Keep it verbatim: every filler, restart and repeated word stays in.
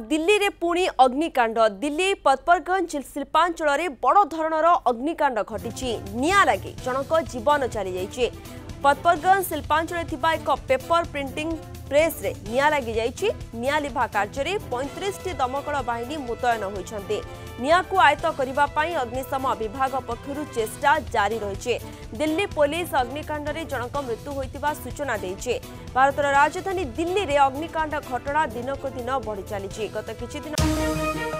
दिल्ली रे पुणी अग्निकांड दिल्ली पतपरगंज शिल्पांचल रे बड़ धरणर अग्निकांड घटी निया लगी जनक जीवन चली जाइए। पतपरगंज शिल्पांचल थिबा एक पेपर प्रिंटिंग प्रेस रे निया लगी जाइए। निया लिभा कार्य पैंतीस टी दमकल बाहिनी मुतयन होइछन्ते। निया को आयत्त करिबा पई अग्निशम विभाग पक्षरु चेष्टा जारी रहिछे। दिल्ली पुलिस अग्निकांड रे जनक मृत्यु होइतिबा सूचना देइछे। भारतर राजधानी दिल्ली रे अग्निकांड घटना दिनक दिन बढ़ी चली गत किछि दिन